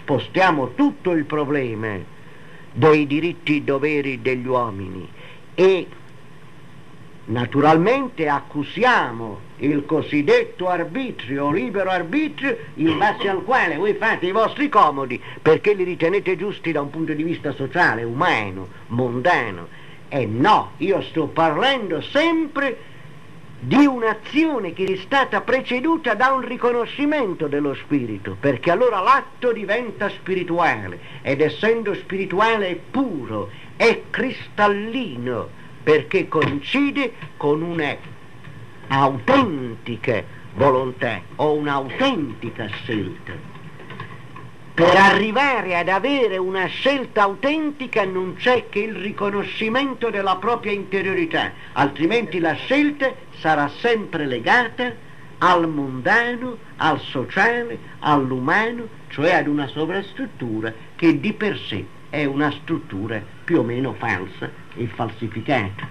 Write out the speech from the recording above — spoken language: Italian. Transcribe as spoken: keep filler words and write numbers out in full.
spostiamo tutto il problema dei diritti e doveri degli uomini e naturalmente accusiamo il cosiddetto arbitrio, libero arbitrio, in base al quale voi fate i vostri comodi perché li ritenete giusti da un punto di vista sociale, umano, mondano. E no, io sto parlando sempre di un'azione che è stata preceduta da un riconoscimento dello spirito, perché allora l'atto diventa spirituale, ed essendo spirituale è puro, è cristallino, perché coincide con un'autentica volontà o un'autentica scelta. Per arrivare ad avere una scelta autentica non c'è che il riconoscimento della propria interiorità, altrimenti la scelta sarà sempre legata al mondano, al sociale, all'umano, cioè ad una sovrastruttura che di per sé è una struttura più o meno falsa e falsificata.